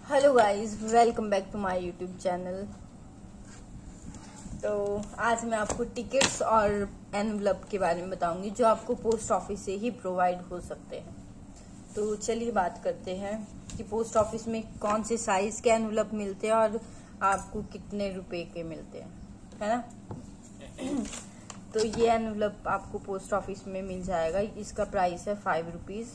Hello guys, welcome back to my YouTube channel. तो आज मैं आपको टिकट्स और एनवलप के बारे में बताऊंगी जो आपको पोस्ट ऑफिस से ही प्रोवाइड हो सकते हैं। तो चलिए बात करते हैं कि पोस्ट ऑफिस में कौन से साइज के एनवलप मिलते हैं और आपको कितने रुपए के मिलते हैं, है ना। तो ये एनवलप आपको पोस्ट ऑफिस में मिल जाएगा। इसका प्राइस है 5 रुपीज।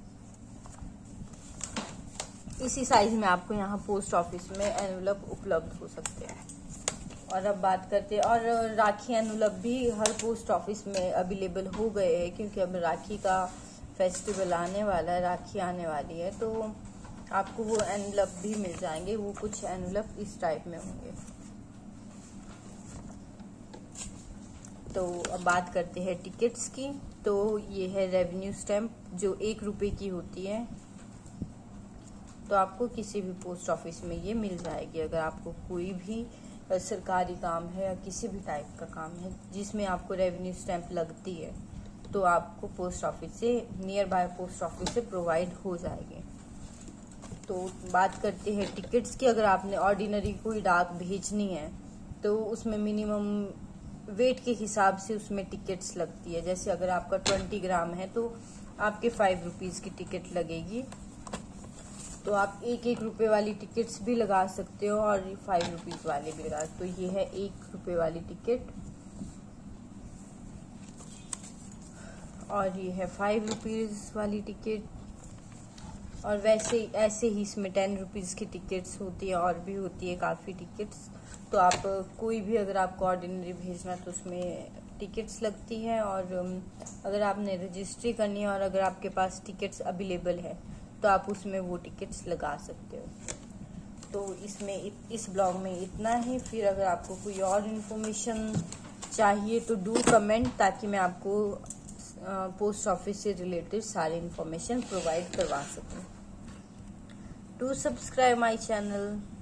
इसी साइज में आपको यहाँ पोस्ट ऑफिस में एनवलप उपलब्ध हो सकते हैं। और अब बात करते हैं, और राखी एनवलप भी हर पोस्ट ऑफिस में अवेलेबल हो गए हैं, क्योंकि अब राखी का फेस्टिवल आने वाला है, राखी आने वाली है, तो आपको वो एनवलप भी मिल जाएंगे। वो कुछ एनवलप इस टाइप में होंगे। तो अब बात करते हैं टिकट्स की। तो ये है रेवेन्यू स्टैम्प जो 1 रुपए की होती है। तो आपको किसी भी पोस्ट ऑफिस में ये मिल जाएगी। अगर आपको कोई भी सरकारी काम है या किसी भी टाइप का काम है जिसमें आपको रेवेन्यू स्टैंप लगती है, तो आपको पोस्ट ऑफिस से, नियर बाय पोस्ट ऑफिस से प्रोवाइड हो जाएगी। तो बात करते हैं टिकट्स की। अगर आपने ऑर्डिनरी कोई डाक भेजनी है तो उसमें मिनिमम वेट के हिसाब से उसमें टिकट्स लगती है। जैसे अगर आपका 20 ग्राम है तो आपके 5 रुपीज की टिकट लगेगी। तो आप 1-1 रुपए वाली टिकट्स भी लगा सकते हो और 5 रुपीज वाले भी लगा। तो ये है 1 रुपए वाली टिकट और ये है 5 रुपीज वाली टिकट। और वैसे ऐसे ही इसमें 10 रुपीज की टिकट्स होती है और भी होती है काफ़ी टिकट्स। तो आप कोई भी, अगर आपको ऑर्डिनरी भेजना तो उसमें टिकट्स लगती है। और अगर आपने रजिस्ट्री करनी है और अगर आपके पास टिकट्स अवेलेबल है तो आप उसमें वो टिकट्स लगा सकते हो। तो इस ब्लॉग में इतना ही। फिर अगर आपको कोई और इन्फॉर्मेशन चाहिए तो डू कमेंट, ताकि मैं आपको पोस्ट ऑफिस से रिलेटेड सारी इन्फॉर्मेशन प्रोवाइड करवा सकूं। Do subscribe my channel.